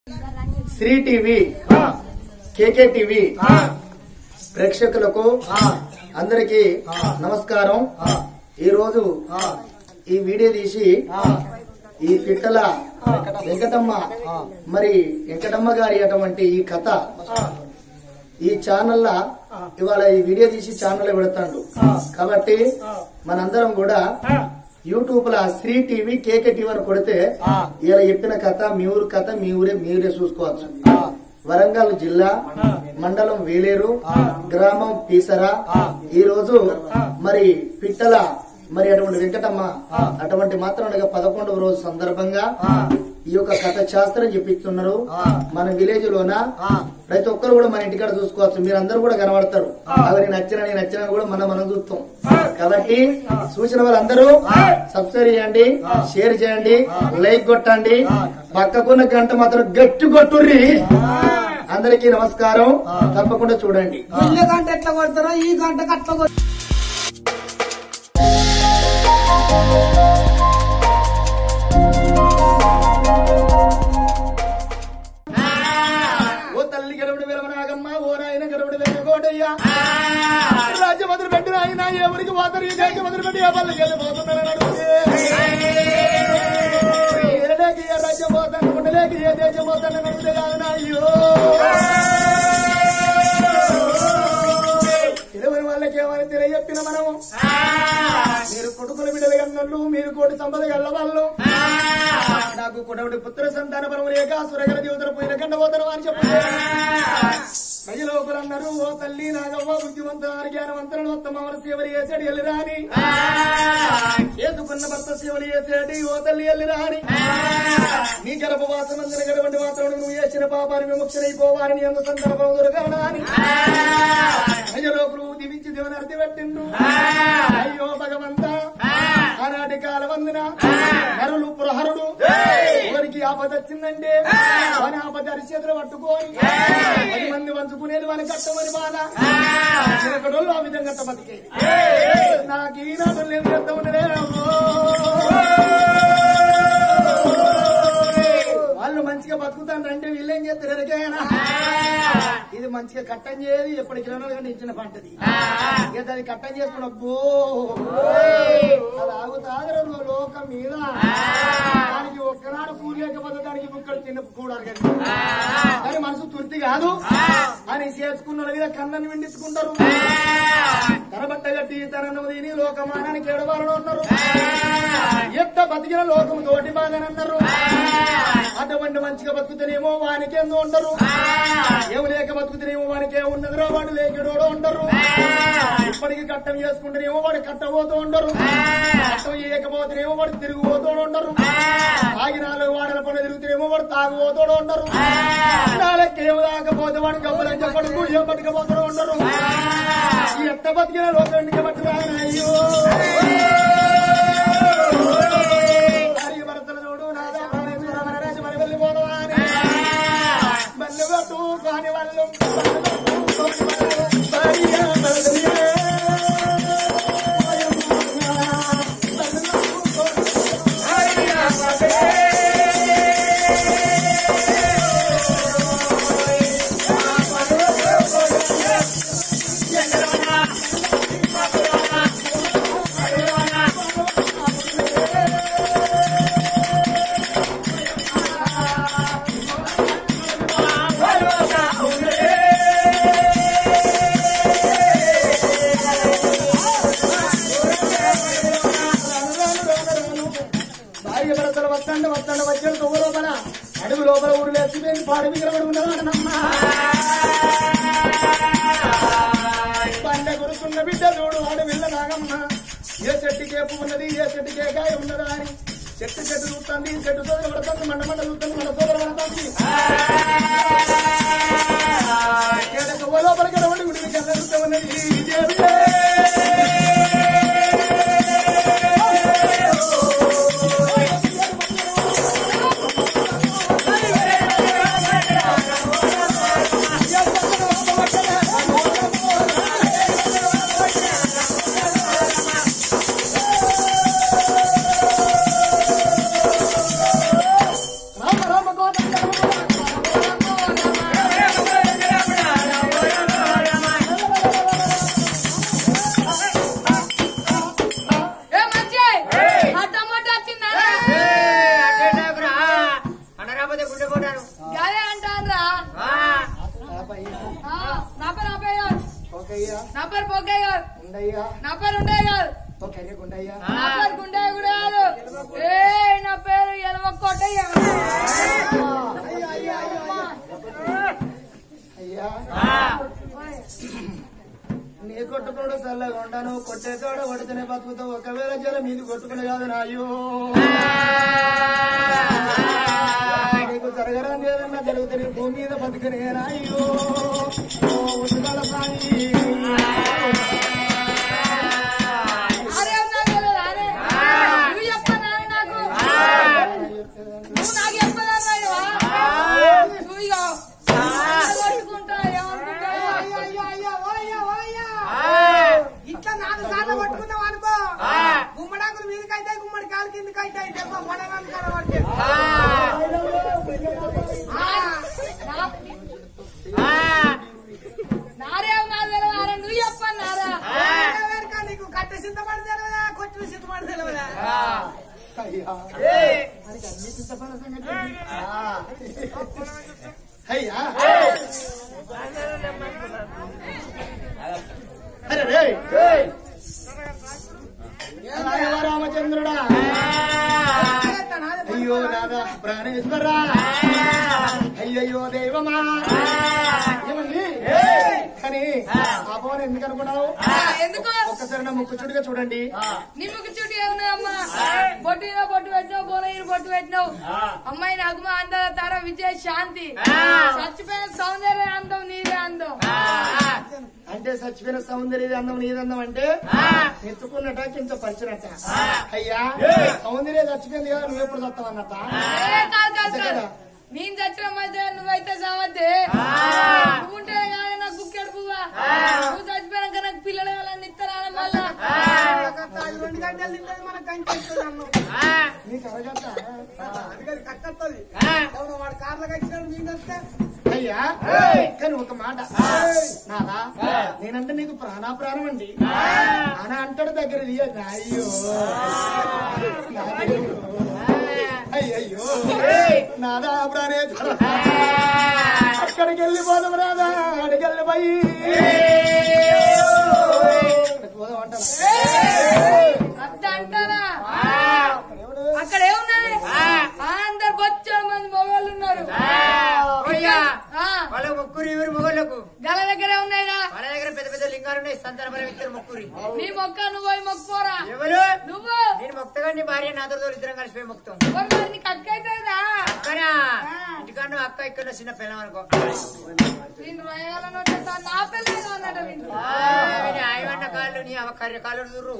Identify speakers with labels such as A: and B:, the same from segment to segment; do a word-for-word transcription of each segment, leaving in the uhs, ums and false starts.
A: Shri TV K K TV ప్రేక్షకులకు అందరికీ నమస్కారం। ఈ రోజు ఈ వీడియో తీసి ఈ పిట్టల వెంకటమ్మ మరి వెంకటమ్మ గారి అటువంటి ఈ కథ ఈ ఛానల్ ఇవాళ ఈ వీడియో తీసి ఛానల్ పెడతాడు కాబట్టి మనందరం కూడా యూట్యూబ్ లా శ్రీ టీవీ కేకే టీవీ అని కొడితే ఇలా చెప్పిన కథ మీ ఊరు కథ మీ ఊరే మీరే చూసుకోవచ్చు। వరంగల్ జిల్లా మండలం వేలేరు గ్రామం పీసరా ఈ రోజు మరి పిట్టల మరి అటువంటి వెంకటమ్మ అటువంటి మాత్రం పదకొండవ రోజు సందర్భంగా ఈ యొక్క కథ శాస్త్రం చెప్పిస్తున్నారు మన విలేజ్ లోన ప్రతి ఒక్కరు కూడా మన ఇంటికాడ చూసుకోవచ్చు। మీరందరూ కూడా కనబడతారు అవి నచ్చిన నేను నచ్చిన కూడా మనం మనం చూస్తాం కాబట్టి చూసిన వాళ్ళందరూ సబ్స్క్రైబ్ చేయండి, షేర్ చేయండి, లైక్ కొట్టండి, పక్కకున్న గంట మాత్రం గట్టి కొట్టుర్రి। అందరికీ నమస్కారం, తప్పకుండా చూడండి।
B: గంట ఎట్లా కొడతారో ఈ గంటకు అట్లా కొడతారు।
A: రాజ్య మొదలు పెట్టిన ఆయన ఎవరికి పోతారు ఈ దేశం మొదలు పెట్టి వాళ్ళకి వెళ్ళిపోతున్నారని అడిగితే ఏ రాజ్యం పోతాను ఉండలేక ఏ దేశం పోతానని అడిగితే కాదు అయ్యో ఇరవై వాళ్ళకి ఏమని తెలియజెప్పిన మనము మీరు కొడుకుల బిడ్డలు కన్నోళ్ళు మీరు కోటి సంపద గల్ల వాళ్ళు నాకు కొడవడి పుత్ర సంతాన పరము లేక సురగల జీవితం పోయిన కండ పోతారు అని చెప్పండి। ప్రజలు ఒకరు అన్నారు ఓ తల్లి నాగవ్వ బుద్ధివంత జ్ఞానవంతులను ఉత్తమవర సేవలు చేసాడు ఎల్లిరాని చేసుకున్న భర్త సేవలు చేసాడు ఓ తల్లి ఎల్లిరాని నీ గర్భవాసం అందరి గడవంటి మాత్రం నువ్వు చేసిన పాపాన్ని విముక్షనైపోవాలని ఎంత సందర్భం దొరకని ప్రజలోకులు దీవించి దేవనర్తి పెట్టిండు। అయ్యో భగవంత ఆనాటి కాల వందిన నరులు ప్రహరుడు ఎవరికి ఆపద వచ్చిందంటే వాని ఆపద అరిచేతులు పట్టుకొని పది మంది వంచుకునేది వాని కట్టమని బాధ ఎక్కడోళ్ళు ఆ విధంగా బతికేది నాకు ఈనాడు లేదు ఎంత ఉండలే వాళ్ళు మంచిగా బతుకుతానంటే వీళ్ళేం చేస్తారు ఎరగైనా ఇది మంచిగా కట్టం చేయదు ఎప్పటికి కానీ ఇచ్చిన పంటది ఇక దాన్ని కట్టం చేసుకున్న అబ్బో అది ఆగుతాగరు లోకం మీద దానికి ఒక్కనాడు కూలి లేకపోతే దానికి ముక్కలు తిన్న కూడారు కానీ మనసు తుర్తి కాదు అని చేసుకున్న మీద కన్నని విండించుకుంటారు తనబట్ట గట్టి తనను తిని లోకమానానికి ఎడవాలని ఉన్నారు ఎట్ట బతికిన లోకం తోటి బాగానన్నారు అటువంటి మంచిగా బతుకుతేనేమో వానికి ఎందు ఉండరు ఏమి లేక బతుకుతేనేమో వానికే ఉన్నదిరో వాడు లేకడోడో ఉండరు ఇప్పటికి కట్టం చేసుకుంటేనేమో వాడు కట్టబోతూ ఉండరు కట్టం చేయకపోతేనేమో వాడు తిరిగిపోతూ ఉండరు ఆగి నాలుగు వాడల పనులు తిరుగుతేనేమో వాడు తాగుపోతూ ఉండరు నాలుగేమో దాకపోతే వాడు గబ్బలంజ కొడుకు ఏం పట్టుకపోతూ ఉండరు ఈ ఎట్ట బతికిన లోకానికి పట్టురా అయ్యో కాని వాళ్ళు వస్తాండ వస్తాండ వచ్చాడు తొవ్వ లోపల అడుగు లోపల ఊరు లేచిపోయింది పాడు మిగలబడి ఉన్నదానమ్మా పండె కొడుకున్న బిడ్డ చూడు వాడు వెళ్ళదాగమ్మా ఏ చెట్టుకి ఏపు ఉన్నది ఏ చెట్టుకి ఏ కాయ ఉన్నదా అని చెట్టు చెట్టు చూస్తుంది చెట్టు సోదర పడుతుంది మండ మండ చూస్తుంది మన సోదర పడుతుంది తొవ్వ లోపలికి రౌండి గుడికి కలుగుతూ ఉన్నది రామ రామ కోట
C: గదే అంటాన్రా నపర్ అబ్బాయి కాదు నపర్ పొగ్గయ్య కాదు నపర్ ఉండయ్య కాదు నపర్ గుండయ్య కూడా కాదు ఏ నా పేరు ఎలవ కొట్టయ్య
A: నీ కొట్టుకోడు చల్లగా ఉంటాను కొట్టే కాడ కొడితేనే బతుకుతావు ఒకవేళ జల మీది కొట్టుకునే కాదు నాయో నీకు జరగరాని ఏదన్నా జరిగితే నీ భూమి మీద బతుకునే నాయో ఉట్టుకాల సాయి
B: ఇట్లా నాలుగు సార్లు పట్టుకున్నావు అనుకో గుమ్మడాకులు మీదకి అయితే గుమ్మడి కాలు కిందకి అయితే మొడడానికి కనబడితే
C: నారేం నా తెలవారా నువ్వు చెప్పన్నారా
B: నీకు కట్టె సిద్ధపడి తెలవదా కొట్టిన సిద్ధపడి తెలవదా
A: అయ్యా అరే రే రామచంద్రుడా అయ్యో నాదా ప్రాణేశ్వరా అయ్యయ్యో దైవమా ఏమండి కానీ ఆ పవన్ ఎందుకు అనుకున్నావు
C: ఎందుకు
A: ఒక్కసారి నా ముక్కు చుట్టుగా చూడండి
C: నీ ముక్కు చుట్టూ ఏమున్నాయమ్మా బొట్టు బొట్టు పెట్టినావు బోనయ్య బొట్టు పెట్టినావు అమ్మాయి నాకు మా అంద తార విజయ శాంతి చచ్చిపోయిన సౌందర్య అందం నీదే అందం
A: అంటే చచ్చిపోయిన సౌందర్య అందం నీదందం అంటే ఎత్తుకున్నట కింద పరిచినట్ట అయ్యా సౌందర్య చచ్చిపోయింది కదా నువ్వు ఎప్పుడు చస్తావన్నట్ట
C: కాదు కాదు నేను చచ్చిన మధ్య నువ్వైతే సావద్దే నువ్వుంటే కానీ నాకు బుక్కెడు పువ్వా నువ్వు చచ్చిపోయాక నాకు పిల్లలు వాళ్ళని ఇస్తారా మళ్ళా
B: రెండు గంటలు తింటది మనకు కంచె
A: నీకు అరగట్ట
B: అందుకని కట్టొస్తుంది వాడు కార్లకు వచ్చినాడు మీకు వస్తే
A: అయ్యా కానీ ఒక మాట నాదా నేనంటే నీకు ప్రాణా ప్రాణం అండి అని అంటాడు దగ్గర అయ్యో అయ్యయ్యో నాదా ప్రాణేశ్వర అక్కడికి వెళ్ళిపోదాం రాదా అక్కడికి వెళ్ళిపోయి పోదాం
C: అంటారా అక్కడ ఏమున్నది అందరు బొచ్చాడు మంది మొగోళ్ళు ఉన్నారు
D: వాళ్ళ ముగ్గురు ఎవరు మొగోళ్ళకు
C: గల దగ్గరే ఉన్నాయిరా
D: వాళ్ళ దగ్గర పెద్ద పెద్ద లింగాలు ఉన్నాయి సంతాన బలం ఇద్దరు మొక్కురి
C: నీ మొక్క నువ్వు పోయి మొక్కుపోరా
D: ఎవరు
C: నువ్వు
D: నేను మొక్కగా నీ భార్య నాతో ఇద్దరం కలిసిపోయి మొక్కుతాం
C: నీకు అక్క అవుతుందా
D: అక్కనా ఇంటికాడ అక్క ఇక్కడ చిన్న పిల్లం అనుకో
C: నేను రయాలను వచ్చేసారి నా పిల్లలు అన్నట్టు వింటు
D: ఆయవన్న కాళ్ళు నీ అవ కర్ర కాళ్ళు దూరు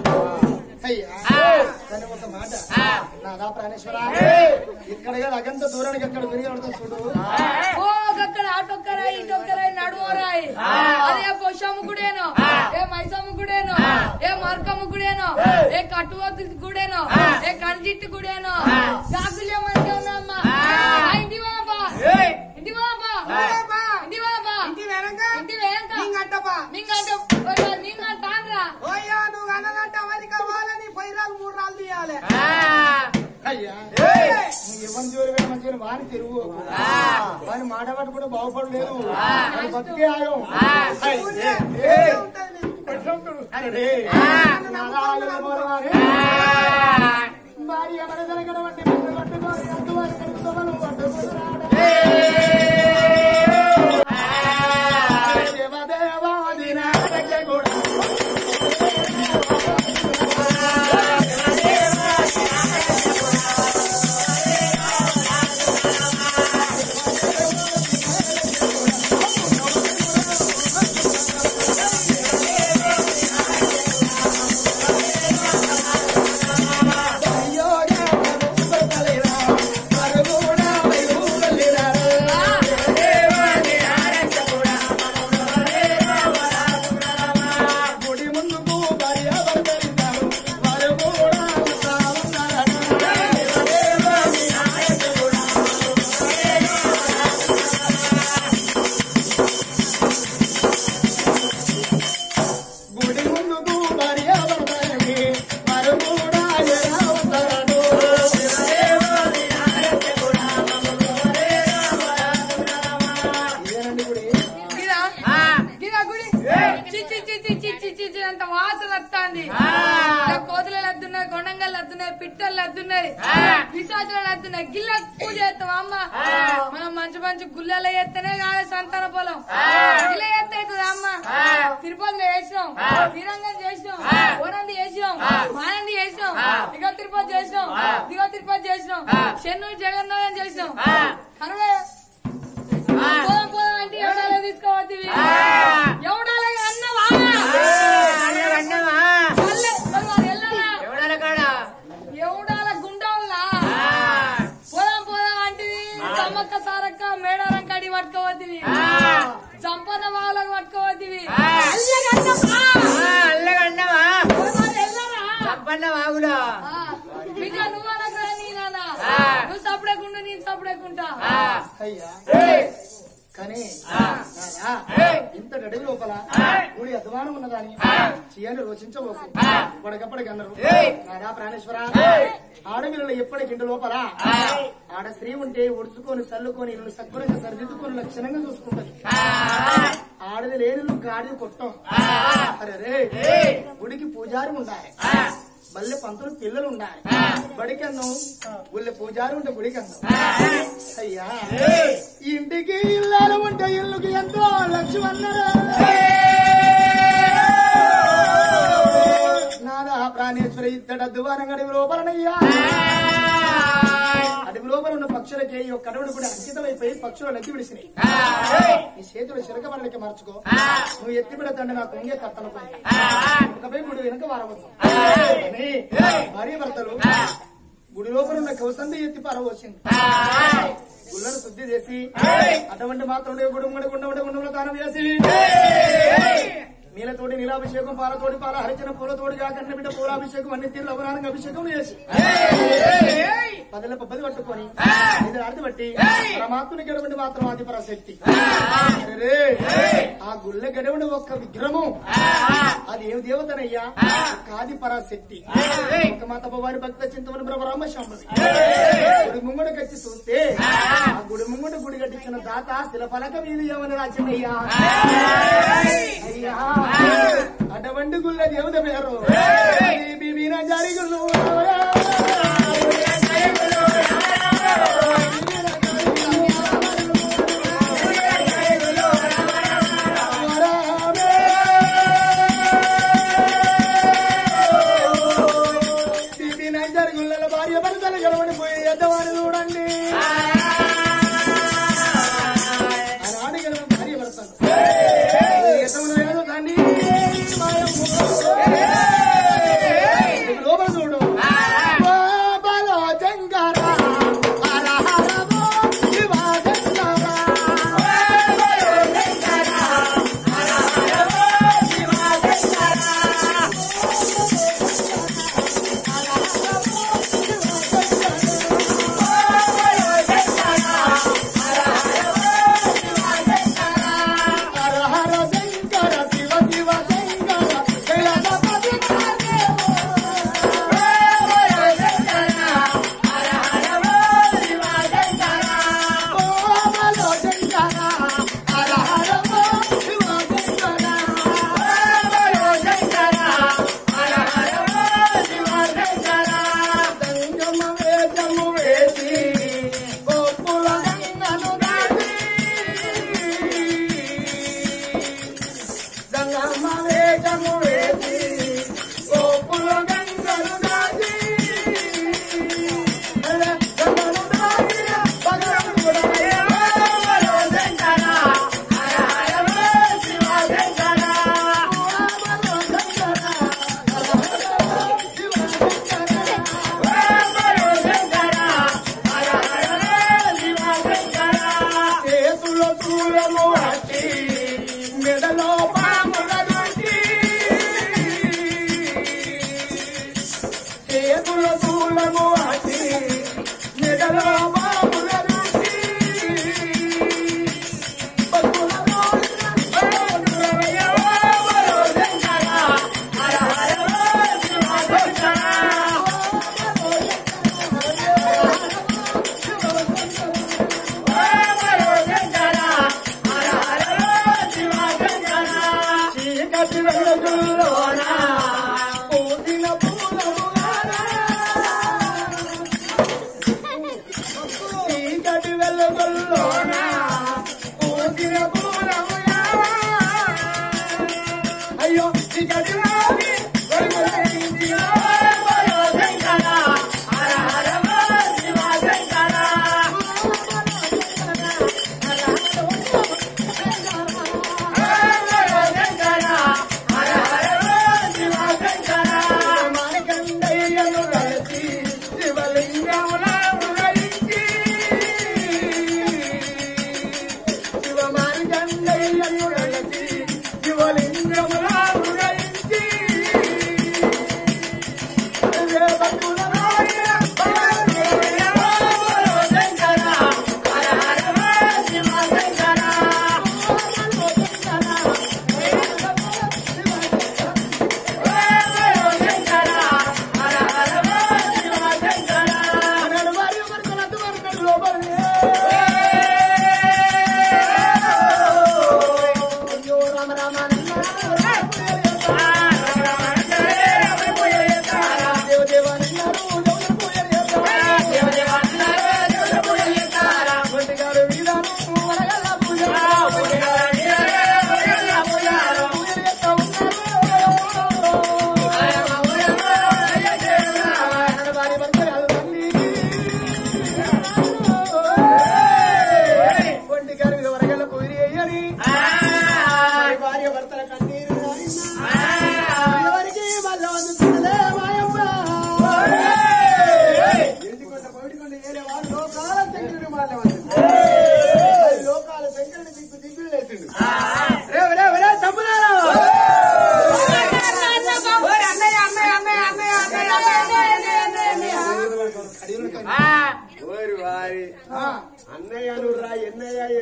A: కానీ ఒక మాట నాదా ప్రాణేశ్వర ఇక్కడ అగంత దూరానికి అక్కడ విరిగి చూడు
C: ఓ అక్కడ ఆటొక్కరాయి ఇటొక్కరాయి నడువరాయి అదే పొషమ్మ గుడేనో ఏ మైసమ్మ గుడేనో ఏ మర్కమ్మ గుడేనో ఏ కట్టువద్దు గుడేనో ఏ కంజిట్టు గుడేనో గాజులు ఏమంటే ఉన్నామ్మా ఇంటి బాబా ఇంటి బాబా ఇంటి బాబా
B: ఇంటి వెనక
C: ఇంటి వెనక
B: మింగంటపా
C: మింగంట మింగంటాన్రా
B: ఓయ్యా నువ్వు అన్నదంట అమెరికా వాళ్ళని పోయి రాళ్ళు మూడు రాళ్ళు తీయాలి
A: అయ్యా ఎవరి జోరు మంచిగా వాని తిరుగు వాని మాట పట్టు కూడా బాగుపడలేదు బతికే ఆగం భార్య మన జరగడమంటే కూడా అయ్యో
C: వస్తున్నాయి పిశాచులు వస్తున్నాయి గిల్ల పూజ చేస్తాం అమ్మ మనం మంచి మంచి గుళ్ళలో చేస్తేనే కాదు సంతాన పొలం గిల్ల చేస్తే అవుతుంది అమ్మ తిరుపతిలో చేసినాం శ్రీరంగం చేసినాం ఓనంది చేసినాం మానంది చేసినాం దిగో తిరుపతి చేసినాం దిగో తిరుపతి చేసినాం చెన్నూరు జగన్నాథం చేసినాం కనుక పోదాం పోదాం అంటే ఎవడాలో తీసుకోవద్దు ఎవడాలో అన్నవా ఎవడాల గుండవులా పోదాం పోదాం అంటే సమ్మక్క సారక్క మేడారం కడి పట్టుకోవద్దు సంపన్న బావులకు పట్టుకోవద్దు
D: సంపన్న బాగులో
C: బిడ్డ నువ్వు అనగా నీ నాన్న నువ్వు సపడేకుండా నేను సపడేకుంటా
A: కానీ ఇంత అడవి లోపల గుడి అధ్వానం ఉన్నదాని చేయని రోచించబోకు ఇప్పటికప్పటికి అన్నారు నారా ప్రాణేశ్వర ఆడపిల్లలు ఎప్పటికి ఇంటి లోపల ఆడ స్త్రీ ఉంటే ఉడుచుకొని చల్లుకొని ఇల్లు సక్రంగా సరిదిద్దుకొని లక్షణంగా చూసుకుంటది ఆడది లేని గాడి కొట్టం అరే గుడికి పూజారి ఉండాలి మళ్ళీ పంతులు పిల్లలు ఉండాలి బడికన్నం ఊళ్ళో పూజారి ఉంటే గుడికన్నం అయ్యా ఇంటికి ఇల్లాలు ఉంటే ఇల్లుకి ఎంతో లక్ష్మన్నారు నాదా ప్రాణేశ్వర ఇద్దడు అద్దువారంగా అడవి లోపలనయ్యా అడవి లోపల ఉన్న పక్షులకి ఈ యొక్క అడవుడు కూడా అంకితమైపోయి పక్షులు నచ్చి విడిసినాయి నీ చేతులు చిరకబడలకి మార్చుకో నువ్వు ఎత్తి పెడతండి నాకు కొంగే కట్టనుకుంటాయి గుడి వెనుక వారవచ్చు భార్య భర్తలు గుడి లోపల ఉన్న కౌసంది ఎత్తి పారవచ్చింది గుళ్ళను శుద్ధి చేసి అటువంటి మాత్రం గుడి గుండ గుండంలో దానం చేసి నీలతోటి నీలాభిషేకం పాలతోటి పాల హరిచిన పూలతోటి కాకండి బిడ్డ పూలాభిషేకం అన్ని తీరు లవనానికి అభిషేకం చేసి పదిల పబ్బది పట్టుకొని ఇది అర్థం బట్టి పరమాత్మని గడవండి మాత్రం ఆది పరాశక్తి ఆ గుళ్ళ గడవండి ఒక్క విగ్రహము అది ఏమి దేవతనయ్యా ఆది పరాశక్తి ఒక మాత వారి భక్త చింతమని బ్రహ్మ శాంబది గుడి ముంగడికి వచ్చి చూస్తే ఆ గుడి ముంగడి గుడి కట్టించిన దాత శిలఫలక వీధి ఏమని రాచిందయ్యా అయ్యా అటువంటి గుళ్ళ దేవత పేరు బీబీనా జారి గుళ్ళు బీబీనా జారి గుళ్ళ భార్య భర్తలు గడవని పోయి ఎద్దవాడు చూడండి ఆనాడు గడవ భార్య భర్తలు లోపల చూడు బాబా జంగారా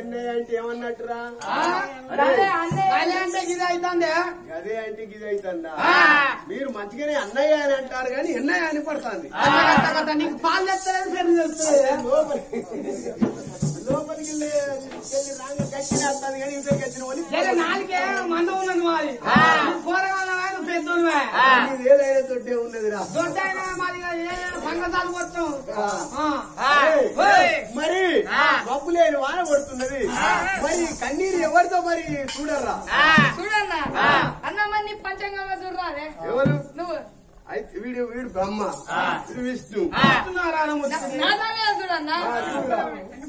E: అన్నయ్య అంటే ఏమన్నట్టురా
B: అదే అంటే గిది అవుతుంది
E: అదే అంటే గిది అవుతుందా మీరు మంచిగానే అన్నయ్య అని అంటారు కానీ ఎన్నయ్య అని పడుతుంది
B: నీకు పాలు తెస్తలేదు పెరుగు తెస్తలేదు
E: లోపలికి వెళ్ళి రాంగ గట్టిన వస్తుంది కానీ ఇంటికి వచ్చిన వాళ్ళు
B: సరే నాలుగే మంద ఉన్నది మాది కూరగాయల పెద్దోళ్ళే
E: ఏదైనా తొట్టే ఉన్నదిరా
B: దొడ్డైనా మాది సంగతాలు మొత్తం
E: మరి మబ్బు లేని వాన పడుతున్నది మరి కన్నీరు ఎవరితో మరి చూడరా
C: చూడన్నా అన్న మరి నీ పంచంగంగా చూడరాదే
E: ఎవరు
C: నువ్వు
E: అయితే వీడు వీడు బ్రహ్మ వీడు విష్ణు
C: నాదానే చూడన్నా
E: ఆ, చూడురా.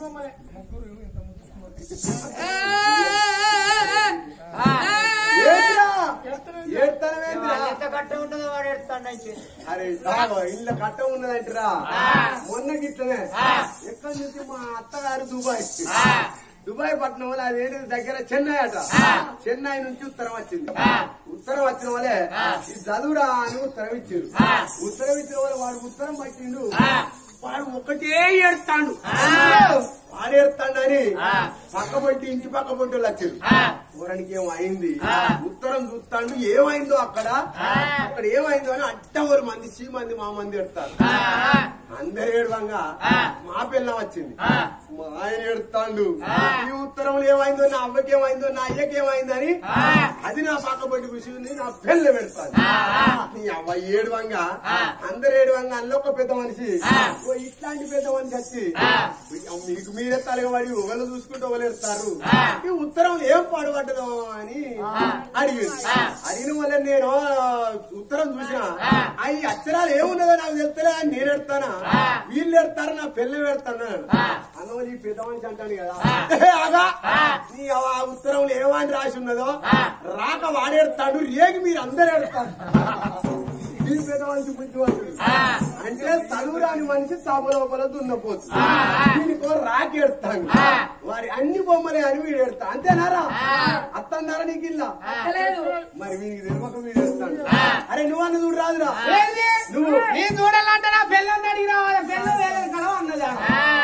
E: ఏంట్రా? ఏడ్తానమేంట్రా?
D: ఎంత కట్ట ఉంటుందో వాడు ఎడతాడు అయితే
E: అరే బాబా ఇళ్ళ కట్ట ఉన్నదంటరా మొన్న గిట్లనే ఎక్కడి నుంచి మా అత్తగారు దుబాయ్ దుబాయ్ పట్టణంలో అదేంటి దగ్గర చెన్నై అట చెన్నై నుంచి ఉత్తరం వచ్చింది ఉత్తరం వచ్చిన వాళ్ళే ఈ చదువురా అని ఉత్తరం ఇచ్చారు ఉత్తరం ఇచ్చిన వాళ్ళు వాడు ఉత్తరం పట్టిండు వాడు ఒకటే ఏడుతాడు వాడు ఏడుతాడు అని పక్క పొట్టి ఇంటి పక్క పొట్టి వాళ్ళు వచ్చారు ఊరానికి ఏమో అయింది ఉత్తరం చూస్తాడు ఏమైందో అక్కడ అక్కడ ఏమైందో అని అట్టవరు మంది సీ మంది మా మంది ఏడుతారు అందరు ఏడవంగా మా పిల్లం వచ్చింది మా ఆయన ఏడుతాడు ఈ ఉత్తరంలో ఏమైందో నా అవ్వకి ఏమైందో నా అయ్యకి ఏమైందో అని అది నా పక్క పొట్టి కూర్చుంది నా పిల్ల పెడతాను నీ అవ్వ ఏడువంగా అందరు ఏడువంగా అందులో ఒక పెద్ద మనిషి ఓ ఇట్లాంటి పెద్ద మనిషి వచ్చి మీకు మీరే తలగబడి ఒకళ్ళు చూసుకుంటూ ఒకళ్ళు ఎడతారు ఈ ఉత్తరం ఏం పాడుపడ్డదో అని అడిగింది అడిగిన వల్ల నేను ఉత్తరం చూసిన అవి అక్షరాలు ఏమున్నదో నాకు తెలుస్తలే అని నేను ఎడతానా వీళ్ళు ఎడతారు నా పిల్ల పెడతాను అందువల్ల ఈ పెద్ద మనిషి అంటాను కదా ఆగా నీ ఆ ఉత్తరంలో ఏమని రాసి ఉన్నదో రాక వాడేడతాడు రేగి మీరు అందరు ఎడతారు ఈ పెద్ద మనిషి బుద్ధివంతుడు అంటే చదువురాని మనిషి సభ లోపల దున్నపోతు దీనికో రాకేడతాడు వారి అన్ని బొమ్మలే అని వీడు ఎడతా అంతేనారా అత్తన్నారా నీకు ఇల్లా మరి వీనికి తెలియక వీడు ఎడతాడు అరే నువ్వు అన్న చూడు రాదురా నువ్వు
B: నీ చూడాలంటే నా పిల్లల్ని అడిగి రావాలి పిల్లలు వేరే కలవ అన్నదా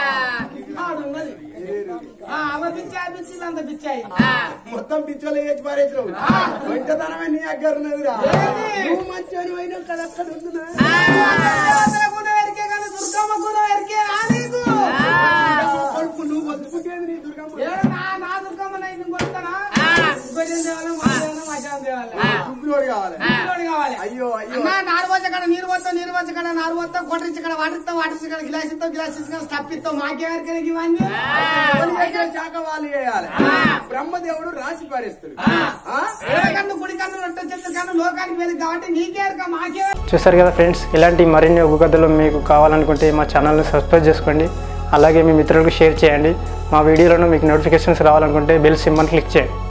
B: ఉన్నది అమ్మ పిచ్చాయి పిచ్చింది అంత పిచ్చాయి
E: మొత్తం పిచ్చోళ్ళు వేసి పారేసినావు వెంటతనమే నీ దగ్గర ఉన్నదిరా నువ్వు మంచి అయినా కదా అక్కడ ఉంటున్నా
B: కూడా ఎరికే కానీ దుర్గమ్మ కూడా ఎరికే నీకు
E: కొడుకు నువ్వు బతుకుంటేది నీ దుర్గమ్మ
B: నా దుర్గమ్మ నేను కొడతానా భజన దేవాలి మజాన్ దేవాలి
E: దుగ్గులోడు కావాలి
B: కావాలి
E: అయ్యో అయ్యో
B: నారు వచ్చే కడ నీరు పోతావు నీరు వచ్చే కడ నారు పోతావు కొట్టరించి కడ వాటిస్తావు వాటిస్తే కడ గిలాస్ ఇస్తావు గిలాస్ ఇస్తావు స్టప్ ఇస్తావు మాకేవరికి ఇవన్నీ
E: శాఖ వాళ్ళు చేయాలి బ్రహ్మదేవుడు రాసి పారేస్తాడు
B: కన్ను కుడి కన్ను రొట్టె చెట్టు కన్ను లోకానికి వెళ్ళి కాబట్టి నీకేరక మాకే.
F: చూసారు కదా ఫ్రెండ్స్, ఇలాంటి మరిన్ని ఒగ్గు కథలు మీకు కావాలనుకుంటే మా ఛానల్ని సబ్స్క్రైబ్ చేసుకోండి. అలాగే మీ మిత్రులకు షేర్ చేయండి. మా వీడియోలను మీకు నోటిఫికేషన్స్ రావాలనుకుంటే బెల్ సింబల్ క్లిక్ చేయండి.